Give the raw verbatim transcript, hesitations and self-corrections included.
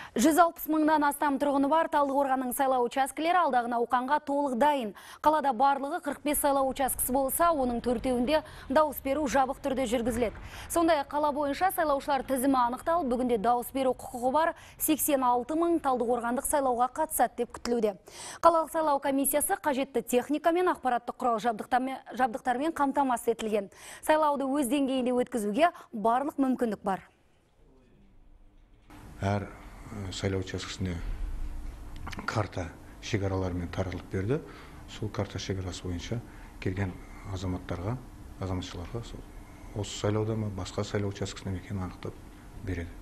жүз алпыс мыңнан астам тұрғыны бар Талдықорғанның сайлау учаскелері алдағы науқанға толық дайын. Қалада барлығы қырық бес сайлау учаскесі болса, оның төртеуінде дауыс беру жабық түрде жүргізіледі. Сондай қала бойынша сайлаушылар тізімі анықталып, бүгінде дауыс беру құқығы бар сексен алты мың талдықорғандық сайлауға қатысады деп күтілуде. Қалалық сайлау комиссиясы қажетті техника мен ақпараттық құрал жабдықтармен қамтамасыз етілген. Сайлауды өз деңгейінде өткізуге барлық мүмкіндік бар. Әр сайлау учаскесіне карта шекараларымен таралып берді. Сол карта шекарасы бойынша келген азаматтарға, азаматшыларға осы сайлауда ма, басқа сайлау учаскесіне екенін анықтап береді.